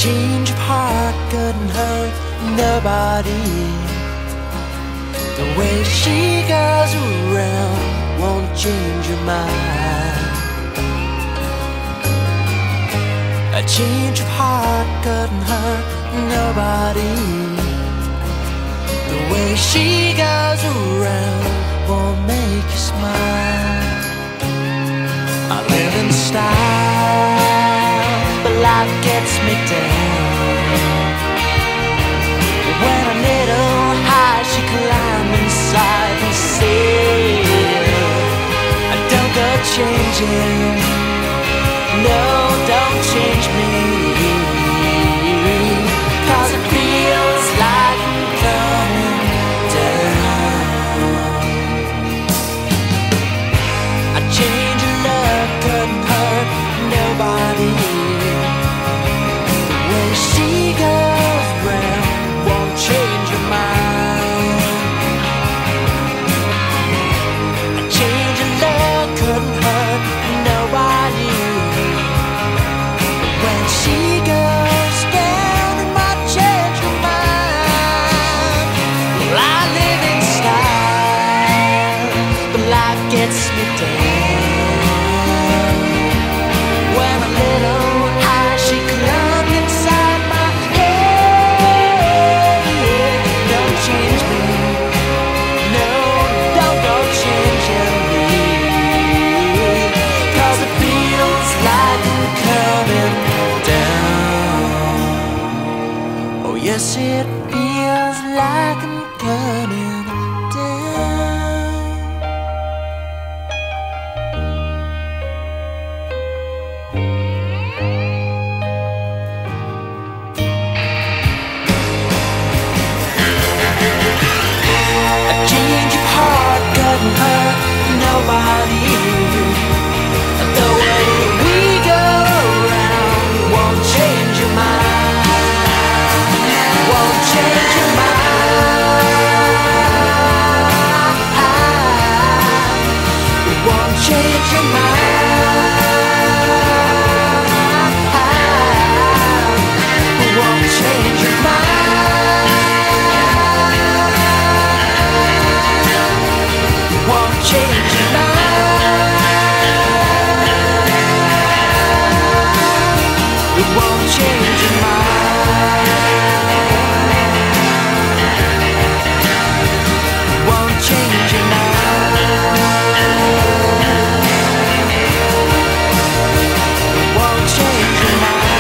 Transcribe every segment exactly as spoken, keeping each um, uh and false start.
change of heart couldn't hurt nobody. The way she goes around won't change your mind. A change of heart couldn't hurt nobody. The way she goes around won't make you smile. I live in style, but life gets me down. When I'm little high, she climbed inside and said, don't go changing, no, don't change me, 'cause it feels like I'm coming down. A change of love couldn't hurt nobody. The way she goes round won't change your mind. A change of love couldn't hurt nobody. When she goes down, it might change your mind. Well, I live in style, but life gets me down. When I'm little high, she climbed inside my head. Don't change me, no, don't go changing me, 'cause it feels like I'm coming down. Oh yes, it feels like I'm coming down. A change of heart couldn't hurt nobody. The way we go around won't change your mind, won't change your mind, won't change your mind, won't change your mind, won't change your mind, it won't change your mind, won't change your mind, won't change your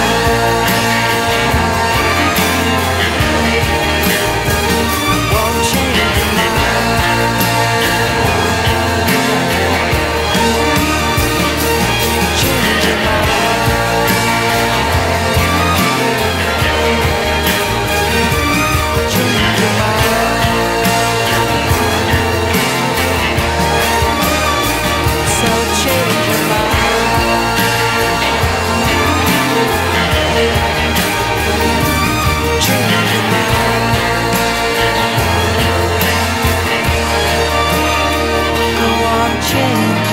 mind, won't change your change.